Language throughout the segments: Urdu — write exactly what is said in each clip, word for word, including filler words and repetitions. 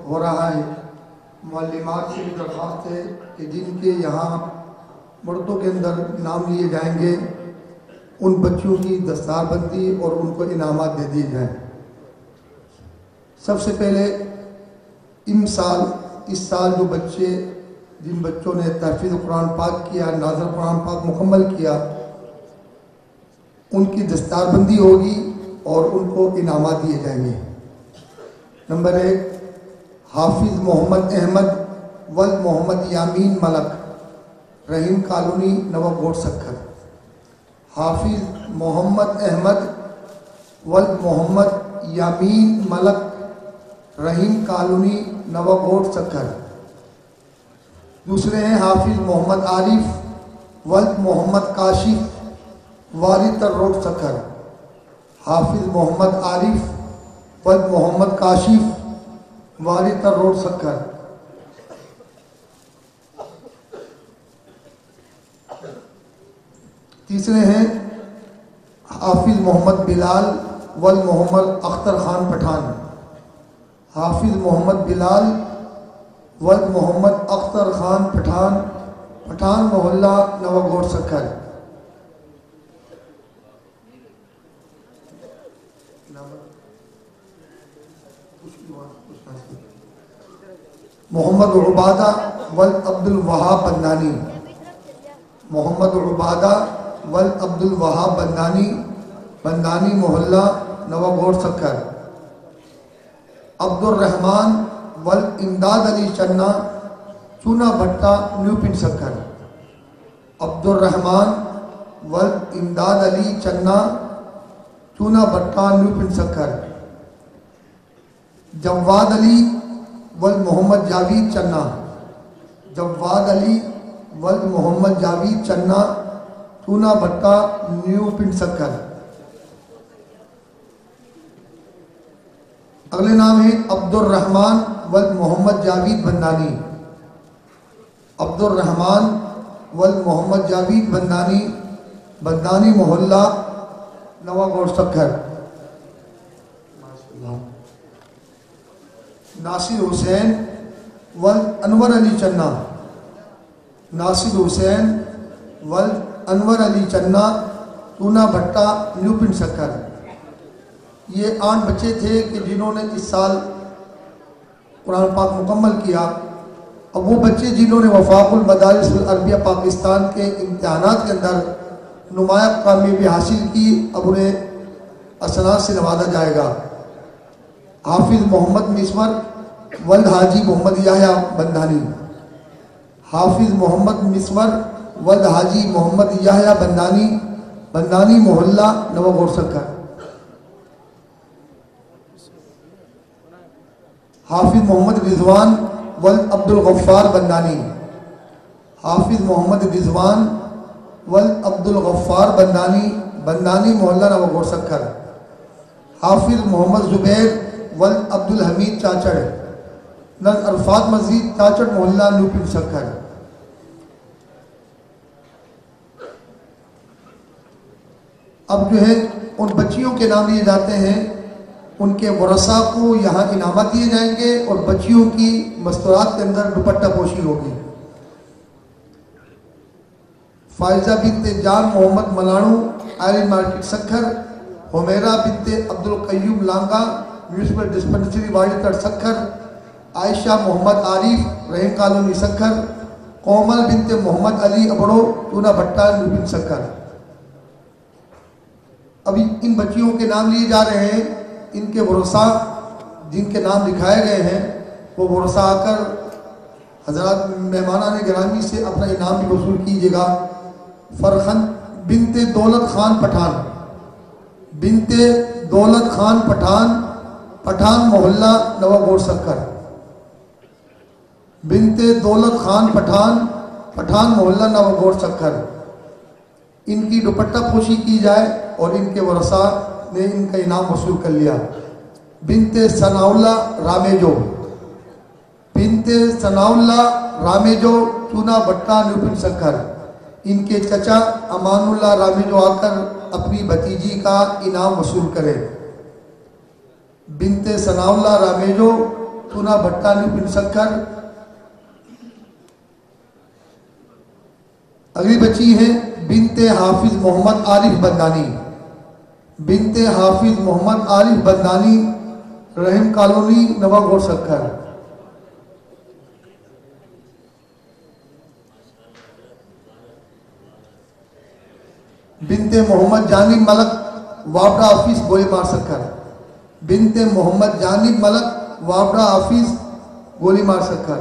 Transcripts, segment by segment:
ہو رہا ہے، معلمات سے بھی درخواست ہے کہ جن کے یہاں مردوں کے اندر نام لیے جائیں گے ان بچوں کی دستار بندی اور ان کو انعامات دے دیے جائیں۔ سب سے پہلے ان سال اس سال جو بچے جن بچوں نے تحفظ قرآن پاک کیا، نازل قرآن پاک مکمل کیا، ان کی دستار بندی ہوگی اور ان کو انعامات دیے جائیں گے۔ نمبر ایک، حافظ محمد احمد ولد محمد یامین ملک، رحیم کالونی، نوا گوٹ سکھر۔ حافظ محمد احمد ولد محمد یامین ملک، رحیم کالونی، نوا گوٹ سکھر۔ دوسرے ہیں حافظ محمد عارف ولد محمد کاشف، واری تر روڈ سکھر۔ حافظ محمد عارف ولد محمد کاشف، واری تر روڈ سکھر۔ تیسرے ہیں حافظ محمد بلال ولد محمد اختر خان پٹھان۔ حافظ محمد بلال ولد محمد اختر خان پٹھان، پٹھان محلہ، نوا گوٹ سکھر۔ محمد عبادہ ولد عبد الوہاب بندانی، محمد عبادہ ولد عبد الوہاب بندانی، بندانی محلہ، نوا گوٹ سکھر۔ عبد الرحمن ولد امداد علی چنا، چونا بھٹا، نیو پنڈ سکھر۔ عبد الرحمن ولد امداد علی چنا، چونا بھٹا، نیو پنڈ سکھر۔ جواد علی ولد محمد جاوید چنا، جواد علی ولد محمد جاوید چنا، چونا بھٹا، نیو پنڈ سکھر۔ اگلے نام ہے عبد الرحمن ولد محمد جاوید بندانی، عبد الرحمن ولد محمد جاوید بندانی، بندانی محلہ، نوا گوٹ سکھر۔ ناصر حسین ولد انور علی چنا، ناصر حسین ولد انور علی چنا، چونا بھٹا، نیو پنڈ سکھر۔ یہ آٹھ بچے تھے کہ جنہوں نے اس سال قرآن پاک مکمل کیا۔ اب وہ بچے جنہوں نے وفاق المدارس العربیہ پاکستان کے امتحانات کے اندر نمایاں کامیابی حاصل کی، اب انہیں اسناد سے نوازا جائے گا۔ حافظ محمد مسور ولد حاجی محمد یحییٰ بندانی، حافظ محمد مسور ولد حاجی محمد یحییٰ بندانی، بندانی محلہ، نوا گوٹ سکھر۔ حافظ محمد رضوان ولد عبد الغفار بندانی، حافظ محمد رضوان ولد عبد الغفار بندانی، بندانی محلہ، نوا گوٹ سکھر۔ حافظ محمد زبیر ولد عبد الحمید چاچڑ، نن عرفات مسجد، چاچڑ محلہ، نیو پنڈ سکھر۔ اب جو ہے ان بچیوں کے نام لیے جاتے ہیں، ان کے ورثاء کو یہاں انعامات دیے جائیں گے اور بچیوں کی مستورات کے اندر دوپٹہ پوشی ہوگی۔ فائزہ بنت جان محمد ملانو، آئرن مارکیٹ سکھر۔ حمیرہ بنت عبد القیوم لانگا، میونسپل ڈسپنسری واڑی تر سکھر۔ عائشہ محمد عارف، رحیم کالونی سکھر۔ کومل بنت محمد علی ابڑو، چونا بھٹا، نیو پنڈ سکھر۔ ابھی ان بچیوں کے نام لیے جا رہے ہیں، ان کے ورثاء جن کے نام لکھائے گئے ہیں وہ ورثاء آ کر حضرات مہمانان گرامی سے اپنا انعام بھی وصول کیجیے گا۔ فرخن بنت دولت خان پٹھان، بنت دولت خان پٹھان، پٹھان محلہ، نوا گوٹ سکھر۔ بنت دولت خان پٹھان، پٹھان محلہ، نوا گوٹ سکھر۔ ان کی دوپٹہ پوشی کی جائے اور ان کے ورثاء نے ان کا انعام وصول کر لیا۔ بنت ثناء اللہ رامیجو، بنت ثناء اللہ رامیجو، چونا بھٹا، نیو پنڈ سکھر۔ ان کے چچا امان اللہ رامیجو آ کر اپنی بھتیجی کا انعام وصول کرے۔ بنت ثناء اللہ رامیجو، टूना भट्टा न्यू पिन सक्कर। अगली बच्ची है बिनते हाफिज मोहम्मद आरिफ बंदानी। बिनते हाफिज मोहम्मद आरिफ बंदानी, रहीम कॉलोनी, नवागौर सक्कर। बिनते मोहम्मद जानिब मलक, वावड़ा हाफिज, गोली मार सक्कर। बिनते मोहम्मद जानिब मलक, वावड़ा हाफिज, गोली मार सक्कर।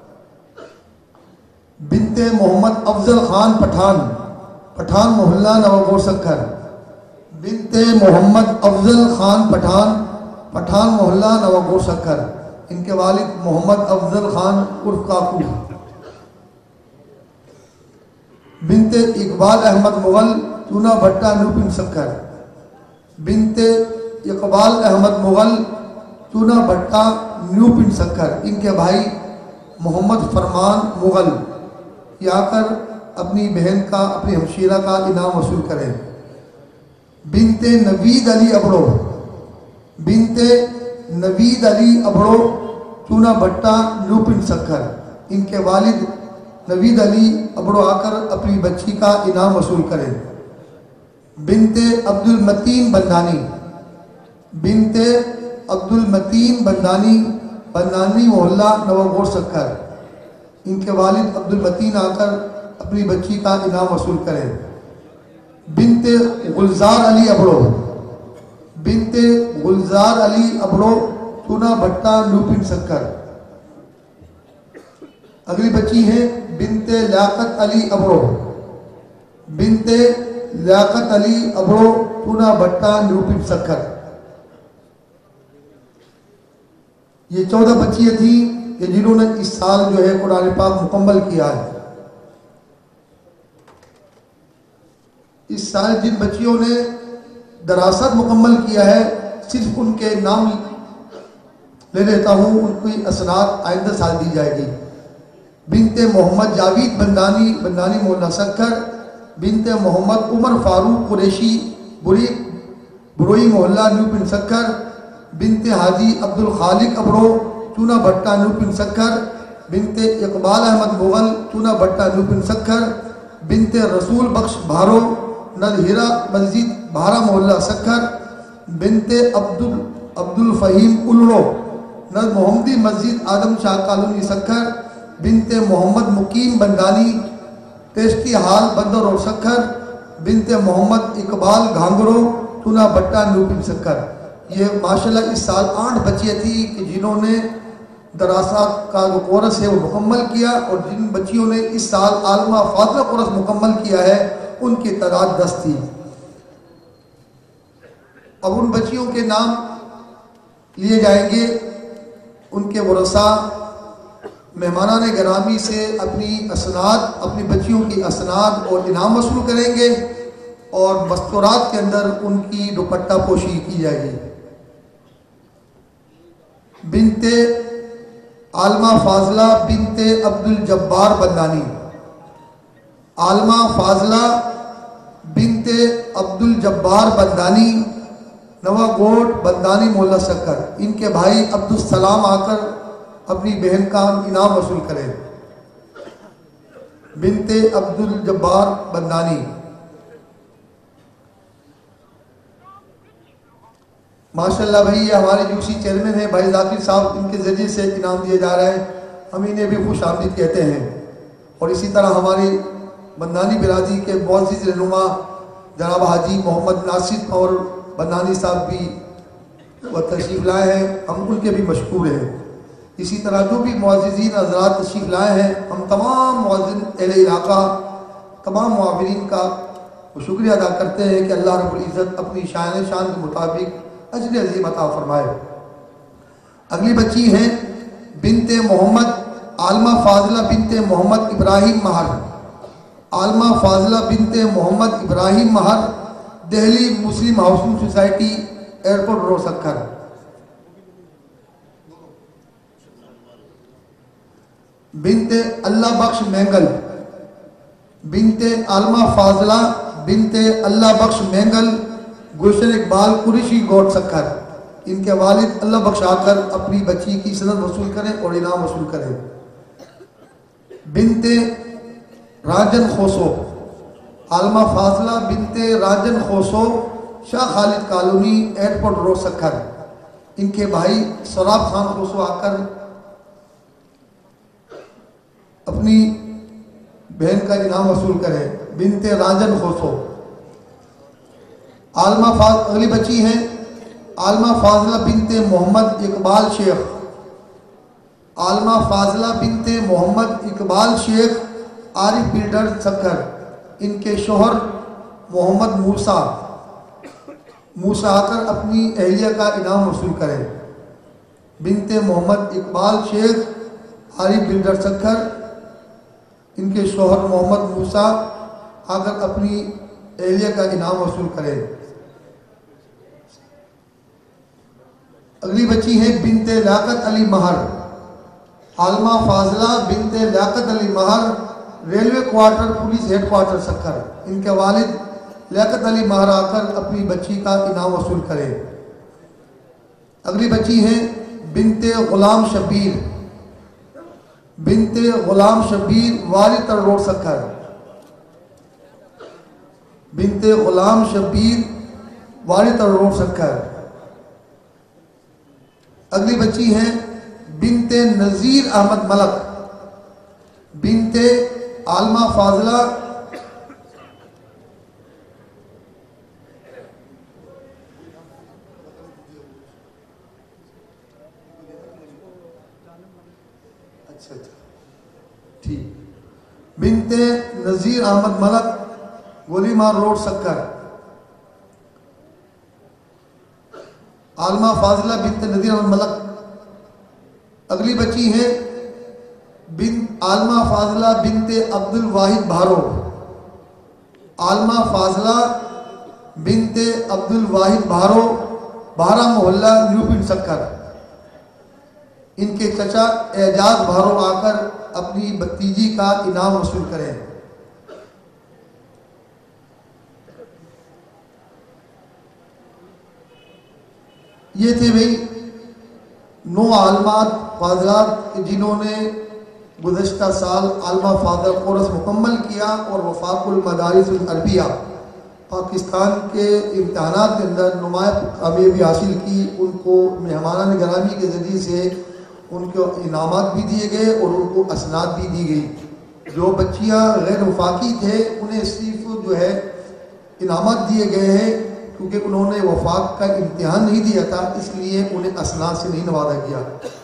बिनते मोहम्मद अफजल खान पठान, पठान मोहल्ला, नवागौर सक्कर। बिनते मोहम्मद अफजल खान पठान, पठान मोहल्ला, नवागौर सक्कर। इनके वालिद मोहम्मद अफजल खान उर्फ काकू। बिनते इकबाल अहमद मुगल, टूना भट्टा, न्यू पिन सक्कर। बिनते इकबाल अहमद मुगल, टूना भट्टा, न्यू पिन सक्कर। इनके भाई मोहम्मद फरमान मुगल ये आकर अपनी बहन का, अपनी हमशीरा का इनाम वसूल करें। बिनते नवीद अली अबड़ो, बिनते नवीद अली अबड़ो, टूना भट्टा, न्यू पिन सक्कर। इनके वालिद नवीद अली अबड़ो आकर अपनी बच्ची का इनाम वसूल करें। बिनते अब्दुल मतीन बंदानी, बिनते अब्दुल मतीन बंदानी, बंदानी मोहल्ला, नवागौर सक्कर। इनके वालिद अब्दुल मतीन आकर अपनी बच्ची का इनाम वसूल करें। बिनते गुलजार अली अबड़ो, बिनते गुलजार अली अबड़ो, टूना भट्टा, न्यू पिन सक्कर। अगली बच्ची है बिनते लियाकत अली अबड़ो, बिनते लियाकत अली अबड़ो, टूना भट्टा, न्यू पिन सक्कर। ये चौदह बच्चियां थी कि जिन्होंने इस साल जो है कुरान पाक मुकम्मल किया है। इस साल जिन बच्चियों ने दरासत मुकम्मल किया है, सिर्फ उनके नाम ले लेता हूँ, उनकी असनाद आइंदा साल दी जाएगी। बिनते मोहम्मद जावेद बंदानी, बंदानी मोहल्ला सक्कर। बिनते मोहम्मद उमर फारूक कुरैशी, बुरी बुरोई मोहल्ला, न्यू पिन सक्कर। बिनते हाजी अब्दुल खालिक अबड़ो, टूना भट्टा, न्यू पिन सक्कर। बिनते इकबाल अहमद मुगल, टूना भट्टा, न्यू पिन सक्कर। बिनते रसूल बख्श भारो, नलहीरा मस्जिद, भारा मोहल्ला सक्कर। बिनते अब्दुल अब्दुल फ़हीम उल्लो, नल मोहम्मदी मस्जिद, आदम शाह कॉलोनी सक्कर। बिनते मोहम्मद मुकीम बंदानी, टेस्टी हाल, बंदर और सक्कर। बिनते मोहम्मद इकबाल घांगरो, टूना भट्टा, न्यू पिन सक्कर। ये माशाल्लाह इस साल आठ बच्चियाँ थी कि जिन्होंने दरासात का जो कोर्स है वो मुकम्मल किया, और जिन बच्चियों ने इस साल आलमा फातिला कोर्स मुकम्मल किया है उनकी तादाद दस थी। अब उन बच्चियों के नाम लिए जाएंगे, उनके वरसा मेहमानान गिरामी से अपनी असनाद, अपनी बच्चियों की असनाद और इनाम वसूल करेंगे, और मस्तूरात के अंदर उनकी दुपट्टा पोशी की जाएगी। बिनते आलमा फाजला बिनते अब्दुल जब्बार बंदानी, आलमा फाजला बिनते अब्दुल जब्बार बंदानी, नवागोट, बंदानी मोहल्ला सक्कर। इनके भाई अब्दुल सलाम आकर अपनी बहन का इनाम वसूल करें। बिनते अब्दुल जब्बार बंदानी। माशाल्लाह भाई, ये हमारे यूसी चेयरमैन हैं भाई जाकिर साहब, इनके ज़रिए से इनाम दिया जा रहा है, हम इन्हें भी खुश आमदीद कहते हैं। और इसी तरह हमारी बंदानी बिरादरी के मुअज़्ज़िज़ रहनुमा जनाब हाजी मोहम्मद नासिर और बंदानी साहब भी वह तशरीफ़ लाए हैं, हम उनके भी मशकूर हैं। इसी तरह जो भी मुअज़्ज़िज़ीन हज़रात तशरीफ़ लाए हैं, हम तमाम मुअज़्ज़िन अहले इलाका, तमाम मुआविरीन का शुक्रिया अदा करते हैं कि अल्लाह रब्बुल इज़्ज़त अपनी शान शान के मुताबिक अजर अज़ीम अता फरमाए। अगली बच्ची है बिनते मोहम्मद आलमा फाजला बिनते मोहम्मद इब्राहिम महर, आलमा फाजला बिनते Muhammad Ibrahim Mahar, Delhi Muslim housing society, airport road Sukkur. बिनते अल्लाह बख्श मैंगल बिनते आलमा फाजला बिनते अल्लाह बख्श मैंगल, गुलशन इकबाल कुरैशी गोट सक्कर। ان کے والد اللہ بخشا کر اپنی بچی کی سند وصول کریں اور انعام وصول کریں۔ بنت راجن خوسو، عالمہ فاضلہ بنت Rajan Khoso, Shah Khalid colony, airport road Sukkur. ان کے بھائی سراب خان خوسو آ کر اپنی بہن کا انعام وصول کریں۔ بنت راجن خوسو۔ عالمہ فاضلہ اگلی بچی ہیں عالمہ فاضلہ بنت محمد اقبال شیخ۔ عالمہ فاضلہ بنت محمد اقبال شیخ، عارف بلڈر سکھر۔ ان کے شوہر محمد موسیٰ موسیٰ آ کر اپنی اہلیہ کا انعام وصول کریں۔ بنت محمد اقبال شیخ، عارف بلڈر سکھر۔ ان کے شوہر محمد موسیٰ آ کر اپنی اہلیہ کا انعام وصول کریں۔ اگلی بچی ہے بنت لیاقت علی مہر۔ عالمہ فاضلہ بنت Liaquat Ali Mahar, railway quarter police head quarter Sukkur. ان کے والد لیاقت علی مہر آ کر اپنی بچی کا انعام وصول کریں۔ اگلی بچی ہے بنت غلام شبیر۔ بنت غلام شبیر، والی روڈ سکھر۔ بنت غلام شبیر، والی روڈ سکھر۔ اگلی بچی ہیں بنت نذیر احمد ملک۔ بنت عالمہ فاضلہ اچھا اچھا ٹھیک بنت نذیر احمد ملک، گولی مار روڈ سکھر۔ عالمہ فاضلہ بنت نذیر احمد ملک۔ اگلی بچی ہے بنت عالمہ فاضلہ بنت عبد الواحد بھارو۔ عالمہ فاضلہ بنت عبد الواحد بھارو، بھارا محلہ نیو پنڈ سکھر۔ ان کے چچا اعجاز بھارو آ کر اپنی بھتیجی کا انعام وصول کریں۔ یہ تھے بھئی نو عالمات فاضلات جنہوں نے گزشتہ سال عالمہ فاضل کورس مکمل کیا اور وفاق المدارس العربیہ پاکستان کے امتحانات کے اندر نمایاں کامیابی حاصل کی۔ ان کو مہمانان گرامی کے ذریعے سے ان کو انعامات بھی دیے گئے اور ان کو اسناد بھی دی گئی۔ جو بچیاں غیر وفاقی تھے انہیں صرف جو ہے انعامات دیے گئے ہیں، کیونکہ انہوں نے وفاق کا امتحان نہیں دیا تھا، اس لیے انہیں اسناد سے نہیں نوازا گیا۔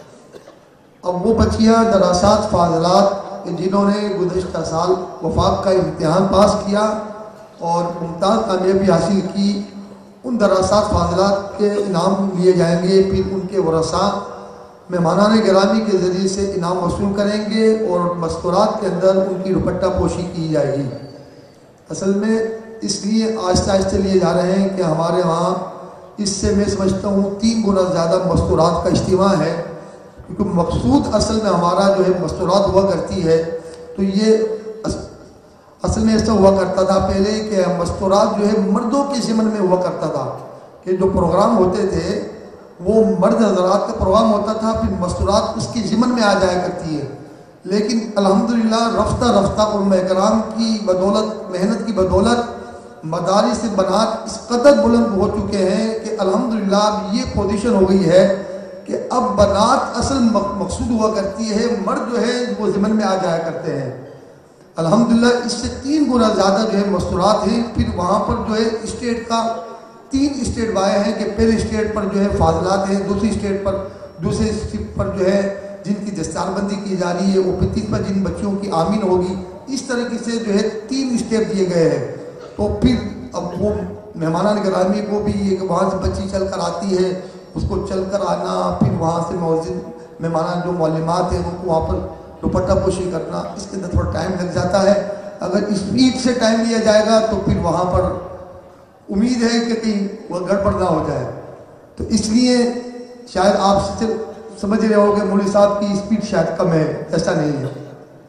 اب وہ بچیاں دراسات فاضلات جنہوں نے گزشتہ سال وفاق کا امتحان پاس کیا اور ممتاز کامیابی حاصل کی، ان دراسات فاضلات کے انعام لیے جائیں گے۔ پھر ان کے ورثاء مہمانان گرامی کے ذریعے سے انعام وصول کریں گے اور مستورات کے اندر ان کی دوپٹہ پوشی کی جائے گی۔ اصل میں اس لیے آہستہ آہستہ لیے جا رہے ہیں کہ ہمارے وہاں اس سے میں سمجھتا ہوں تین گنا زیادہ مستورات کا اجتماع ہے، کیونکہ مقصود اصل میں ہمارا جو ہے مستورات ہوا کرتی ہے۔ تو یہ اصل میں ایسا ہوا کرتا تھا پہلے کہ مستورات جو ہے مردوں کے ضمن میں ہوا کرتا تھا، کہ جو پروگرام ہوتے تھے وہ مرد حضرات کا پروگرام ہوتا تھا، پھر مستورات اس کی ضمن میں آ جایا کرتی ہے۔ لیکن الحمدللہ رفتہ رفتہ علماء کرام کی بدولت، محنت کی بدولت مدارس بنات اس قدر بلند ہو چکے ہیں کہ الحمدللہ اب یہ پوزیشن ہو گئی ہے کہ اب بنات اصل مقصود ہوا کرتی ہے، مرد جو ہے وہ ضمن میں آ جایا کرتے ہیں۔ الحمدللہ اس سے تین گنا زیادہ جو ہے مستورات ہیں۔ پھر وہاں پر جو ہے اسٹیٹ کا تین اسٹیٹ وائے ہیں کہ پہلے اسٹیٹ پر جو ہے فاضلات ہیں، دوسری اسٹیٹ پر دوسرے اسٹیٹ پر جو ہے جن کی دستار بندی کی جا رہی ہے، وہ پتیس پر جن بچوں کی آمین ہوگی، اس طریقے سے جو ہے تین اسٹیپ دیے گئے ہیں۔ تو پھر اب وہ مہمانان گرامی کو بھی یہ کہ وہاں سے بچی چل کر آتی ہے، اس کو چل کر آنا، پھر وہاں سے مؤذن مہمانان جو معلمات ہیں ان کو وہاں پر دوپٹہ پوشی کرنا، اس کے اندر تھوڑا ٹائم لگ جاتا ہے۔ اگر اسپیڈ سے ٹائم لیا جائے گا تو پھر وہاں پر امید ہے کہ کہیں وہ گڑبڑ نہ ہو جائے۔ تو اس لیے شاید آپ سمجھ رہے ہو کہ مولوی صاحب کی اسپیڈ شاید کم ہے، ایسا نہیں ہے۔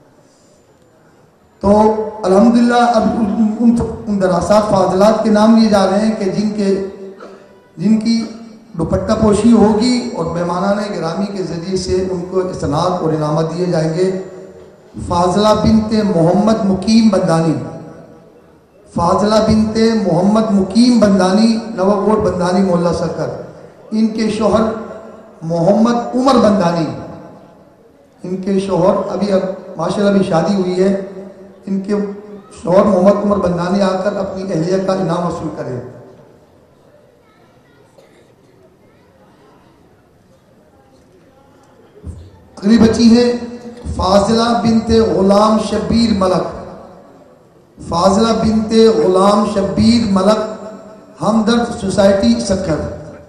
تو الحمدللہ اب ان دراسات فاضلات کے نام لیے جا رہے ہیں کہ جن کے جن کی دوپٹہ پوشی ہوگی اور مہمانان گرامی کے ذریعے سے ان کو اسناد اور انعامات دیے جائیں گے۔ فاضلہ بنت محمد مقیم بندانی، فاضلہ بنت محمد مقیم بندانی، نواگوڑ بندانی محلہ سکر۔ ان کے شوہر محمد عمر بندانی، ان کے شوہر ابھی اب ماشاءاللہ بھی شادی ہوئی ہے، ان کے شوہر محمد عمر بندانی آ کر اپنی اہلیہ کا انعام وصول کریں۔ اگلی بچی ہے فاضلہ بنت غلام شبیر ملک، فاضلہ بنت غلام شبیر ملک، ہمدرد سوسائٹی سکھر۔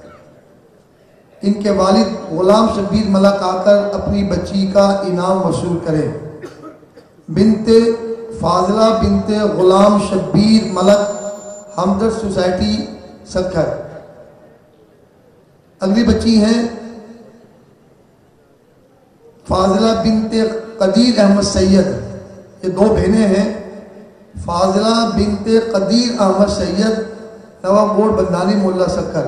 ان کے والد غلام شبیر ملک آ کر اپنی بچی کا انعام وصول کریں۔ بنت فاضلہ بنت غلام شبیر ملک، ہمدرد سوسائٹی سکھر۔ اگلی بچی ہیں فاضلہ بنت قدیر احمد سید، یہ دو بہنیں ہیں، فاضلہ بنت قدیر احمد سید، نواگوڑ بندانی محلہ سکھر،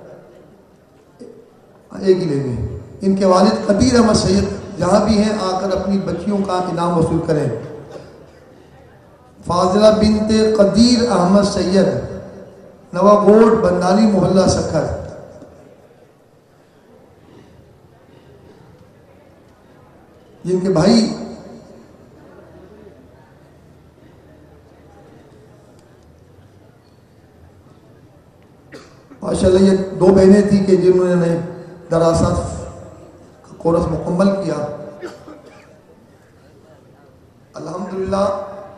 ایک ہی لیں گے۔ ان کے والد قدیر احمد سید جہاں بھی ہیں آ کر اپنی بچیوں کا انعام وصول کریں۔ فاضلہ بنت قدیر احمد سید، نواگوڑ بندانی محلہ سکھر۔ جن کے بھائی ماشاءاللہ یہ دو بہنیں تھیں کہ جنہوں نے دراصل کورس مکمل کیا، الحمدللہ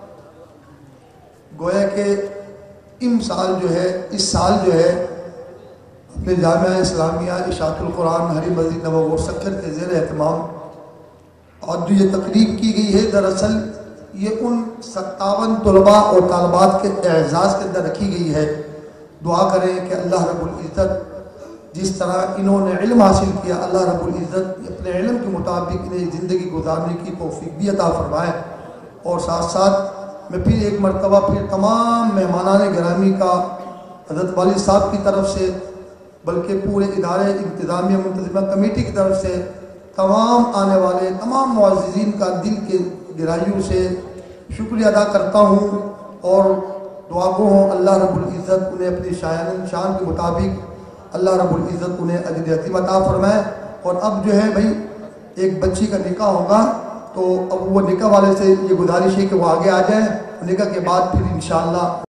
گویا کہ ان سال جو ہے اس سال جو ہے اپنے جامعہ اسلامیہ اشاعت القرآن ہری مسجد نواگوڑ سکھر کے زیر اہتمام اور جو یہ تقریب کی گئی ہے، دراصل یہ ان ستاون طلباء اور طالبات کے اعزاز کے اندر رکھی گئی ہے۔ دعا کریں کہ اللہ رب العزت جس طرح انہوں نے علم حاصل کیا، اللہ رب العزت اپنے علم کے مطابق انہیں زندگی گزارنے کی توفیق بھی عطا فرمائے۔ اور ساتھ ساتھ میں پھر ایک مرتبہ پھر تمام مہمانان گرامی کا حضرت والد صاحب کی طرف سے بلکہ پورے ادارے انتظامیہ منتظمہ کمیٹی کی طرف سے تمام آنے والے تمام معززین کا دل کے گہرائیوں سے شکریہ ادا کرتا ہوں، اور دعا گو ہوں اللہ رب العزت انہیں اپنی شایان شان کے مطابق اللہ رب العزت انہیں اجر عظیم عطا فرمائے۔ اور اب جو ہے بھائی ایک بچی کا نکاح ہوگا تو اب وہ نکاح والے سے یہ گزارش ہے کہ وہ آگے آ جائیں، نکاح کے بعد پھر انشاءاللہ